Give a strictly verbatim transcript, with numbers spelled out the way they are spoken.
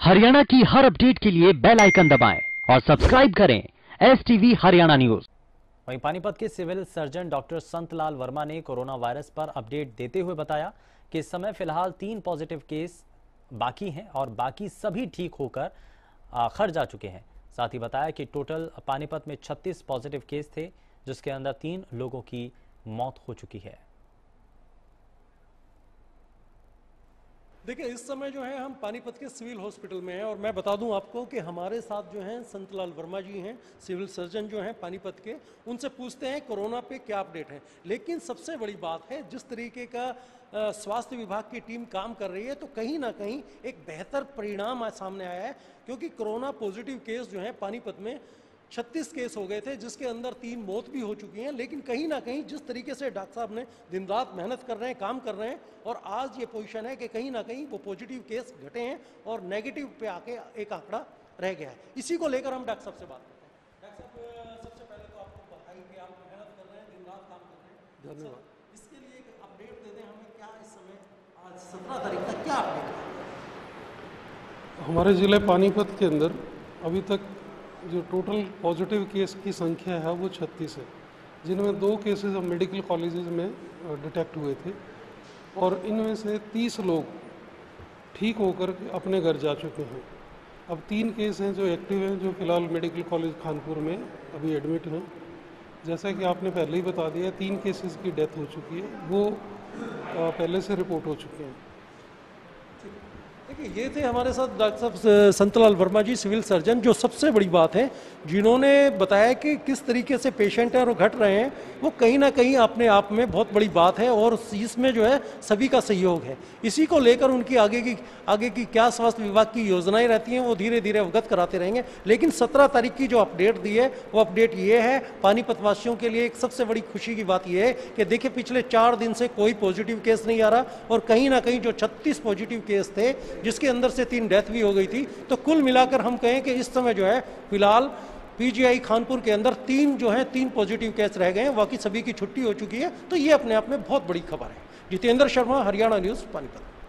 हरियाणा की हर अपडेट के लिए बेल आइकन दबाएं और सब्सक्राइब करें एस टीवी हरियाणा न्यूज। वहीं पानीपत के civil surgeon doctor Santlal Verma ने कोरोना वायरस पर अपडेट देते हुए बताया कि इस समय फिलहाल तीन पॉजिटिव केस बाकी हैं और बाकी सभी ठीक होकर घर जा चुके हैं। साथ ही बताया कि टोटल पानीपत में छत्तीस पॉजिटिव केस थे, जिसके अंदर तीन लोगों की मौत हो चुकी है। देखिए, इस समय जो है हम पानीपत के सिविल हॉस्पिटल में हैं और मैं बता दूं आपको कि हमारे साथ जो हैं संतलाल वर्मा जी हैं, सिविल सर्जन जो हैं पानीपत के। उनसे पूछते हैं कोरोना पे क्या अपडेट है। लेकिन सबसे बड़ी बात है, जिस तरीके का स्वास्थ्य विभाग की टीम काम कर रही है, तो कहीं ना कहीं एक बेहतर परिणाम आज सामने आया है, क्योंकि कोरोना पॉजिटिव केस जो है पानीपत में छत्तीस केस हो गए थे, जिसके अंदर तीन मौत भी हो चुकी हैं। लेकिन कहीं ना कहीं जिस तरीके से डॉक्टर साहब ने दिन रात मेहनत कर रहे हैं, काम कर रहे हैं, और आज ये पोजीशन है कि कहीं ना कहीं वो पॉजिटिव केस घटे हैं और नेगेटिव पे आके एक आंकड़ा रह गया है। इसी को लेकर हम डॉक्टर साहब से बात करते हैं। डॉक्टर साहब, सबसे पहले तो आपको बधाई कि आप मेहनत कर रहे हैं, दिन रात काम कर रहे हैं। धन्यवाद। इसके लिए एक अपडेट दे दें हमें, क्या इस समय आज सत्रह तारीख तक क्या अपडेट है हमारे जिले पानीपत के अंदर? अभी तक जो टोटल पॉजिटिव केस की संख्या है वो छत्तीस है, जिनमें दो केसेस अब मेडिकल कॉलेजेस में डिटेक्ट हुए थे और इनमें से तीस लोग ठीक होकर अपने घर जा चुके हैं। अब तीन केस हैं जो एक्टिव हैं, जो फिलहाल मेडिकल कॉलेज खानपुर में अभी एडमिट हैं। जैसा कि आपने पहले ही बता दिया, तीन केसेस की डेथ हो चुकी है, वो पहले से रिपोर्ट हो चुके हैं। देखिए, ये थे हमारे साथ डॉक्टर साहब संतलाल वर्मा जी, सिविल सर्जन, जो सबसे बड़ी बात है जिन्होंने बताया कि किस तरीके से पेशेंट हैं और घट रहे हैं, वो कहीं ना कहीं अपने आप में बहुत बड़ी बात है और इसमें जो है सभी का सहयोग है। इसी को लेकर उनकी आगे की आगे की क्या स्वास्थ्य विभाग की योजनाएं रहती हैं, वो धीरे धीरे अवगत कराते रहेंगे। लेकिन सत्रह तारीख की जो अपडेट दी है, वो अपडेट ये है, पानीपत वासियों के लिए एक सबसे बड़ी खुशी की बात यह है कि देखिए, पिछले चार दिन से कोई पॉजिटिव केस नहीं आ रहा और कहीं ना कहीं जो छत्तीस पॉजिटिव केस थे, जिसके अंदर से तीन डेथ भी हो गई थी, तो कुल मिलाकर हम कहें कि इस समय जो है फिलहाल पीजीआई खानपुर के अंदर तीन जो है तीन पॉजिटिव केस रह गए हैं, बाकी सभी की छुट्टी हो चुकी है। तो ये अपने आप में बहुत बड़ी खबर है। जितेंद्र शर्मा, हरियाणा न्यूज़, पानीपत।